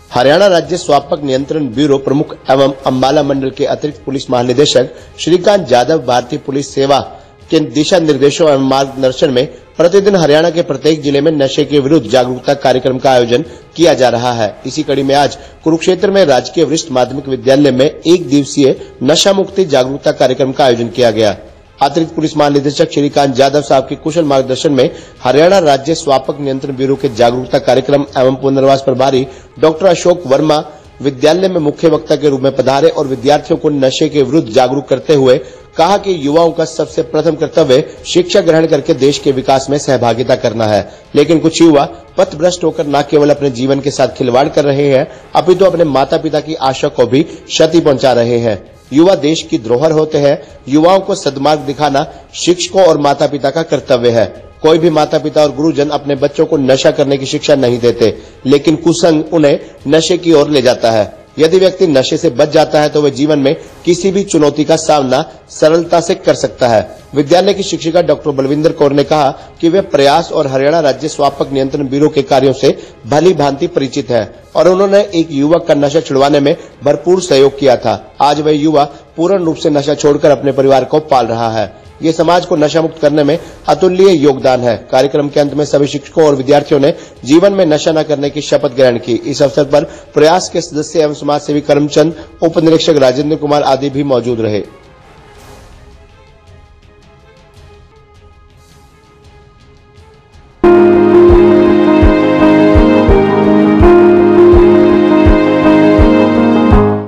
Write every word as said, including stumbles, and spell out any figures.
हरियाणा राज्य स्वापक नियंत्रण ब्यूरो प्रमुख एवं अम्बाला मंडल के अतिरिक्त पुलिस महानिदेशक श्रीकांत यादव भारतीय पुलिस सेवा के दिशा निर्देशों एवं मार्गदर्शन में प्रतिदिन हरियाणा के प्रत्येक जिले में नशे के विरुद्ध जागरूकता कार्यक्रम का आयोजन किया जा रहा है। इसी कड़ी में आज कुरुक्षेत्र में राजकीय वरिष्ठ माध्यमिक विद्यालय में एक दिवसीय नशा मुक्ति जागरूकता कार्यक्रम का आयोजन किया गया। अतिरिक्त पुलिस महानिदेशक श्रीकांत यादव साहब के कुशल मार्गदर्शन में हरियाणा राज्य स्वापक नियंत्रण ब्यूरो के जागरूकता कार्यक्रम एवं पुनर्वास प्रभारी डॉक्टर अशोक वर्मा विद्यालय में मुख्य वक्ता के रूप में पधारे और विद्यार्थियों को नशे के विरुद्ध जागरूक करते हुए कहा कि युवाओं का सबसे प्रथम कर्तव्य शिक्षा ग्रहण करके देश के विकास में सहभागिता करना है, लेकिन कुछ युवा पथभ्रष्ट होकर न केवल अपने जीवन के साथ खिलवाड़ कर रहे हैं अपितु तो अपने माता पिता की आशा को भी क्षति पहुंचा रहे हैं। युवा देश की धरोहर होते हैं। युवाओं को सद्मार्ग दिखाना शिक्षकों और माता पिता का कर्तव्य है। कोई भी माता पिता और गुरुजन अपने बच्चों को नशा करने की शिक्षा नहीं देते, लेकिन कुसंग उन्हें नशे की ओर ले जाता है। यदि व्यक्ति नशे से बच जाता है तो वह जीवन में किसी भी चुनौती का सामना सरलता से कर सकता है। विद्यालय की शिक्षिका डॉक्टर बलविंदर कौर ने कहा कि वे प्रयास और हरियाणा राज्य स्वापक नियंत्रण ब्यूरो के कार्यों से भली भांति परिचित है और उन्होंने एक युवक का नशा छुड़वाने में भरपूर सहयोग किया था। आज वह युवा पूर्ण रूप से नशा छोड़कर अपने परिवार को पाल रहा है। ये समाज को नशा मुक्त करने में अतुल्य योगदान है। कार्यक्रम के अंत में सभी शिक्षकों और विद्यार्थियों ने जीवन में नशा न करने की शपथ ग्रहण की। इस अवसर पर प्रयास के सदस्य एवं समाज सेवी करमचंद, उप निरीक्षक राजेंद्र कुमार आदि भी मौजूद रहे।